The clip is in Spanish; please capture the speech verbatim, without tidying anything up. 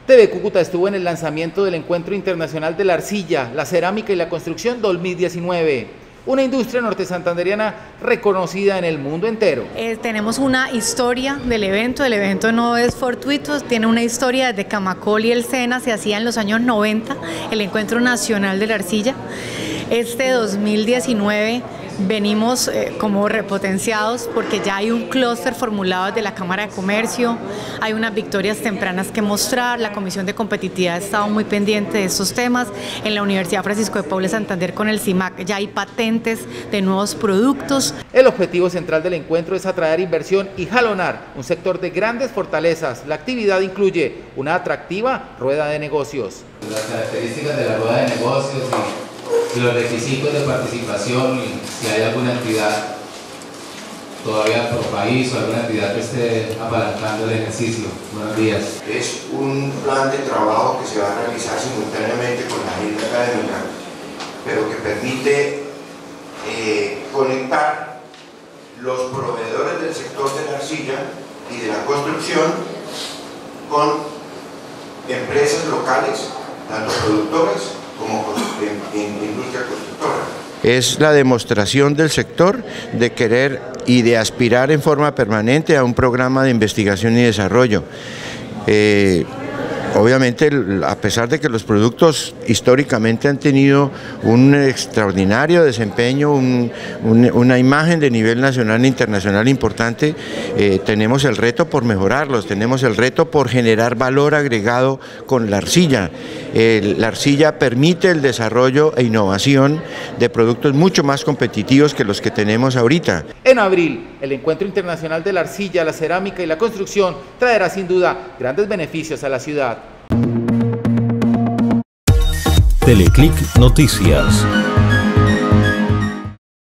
T V Cúcuta estuvo en el lanzamiento del Encuentro Internacional de la Arcilla, la Cerámica y la Construcción dos mil diecinueve, una industria norte santanderiana reconocida en el mundo entero. Eh, tenemos una historia del evento, el evento no es fortuito, tiene una historia desde Camacol y el Sena, se hacía en los años noventa, el Encuentro Nacional de la Arcilla. Este dos mil diecinueve venimos eh, como repotenciados porque ya hay un clúster formulado desde la Cámara de Comercio, hay unas victorias tempranas que mostrar, la Comisión de Competitividad ha estado muy pendiente de estos temas, en la Universidad Francisco de Paula de Santander con el CIMAC ya hay patentes de nuevos productos. El objetivo central del encuentro es atraer inversión y jalonar un sector de grandes fortalezas. La actividad incluye una atractiva rueda de negocios. Las características de la rueda de negocios y y los requisitos de participación, y si hay alguna entidad todavía por país o alguna entidad que esté apalancando el ejercicio. Buenos días. Es un plan de trabajo que se va a realizar simultáneamente con la agenda académica, pero que permite eh, conectar los proveedores del sector de la arcilla y de la construcción con empresas locales, tanto productoras como en, en industria constructora. Es la demostración del sector de querer y de aspirar en forma permanente a un programa de investigación y desarrollo. Eh, Obviamente, a pesar de que los productos históricamente han tenido un extraordinario desempeño, un, un, una imagen de nivel nacional e internacional importante, eh, tenemos el reto por mejorarlos, tenemos el reto por generar valor agregado con la arcilla. Eh, la arcilla permite el desarrollo e innovación de productos mucho más competitivos que los que tenemos ahorita. En abril, el Encuentro Internacional de la Arcilla, la Cerámica y la Construcción traerá sin duda grandes beneficios a la ciudad. Teleclic Noticias.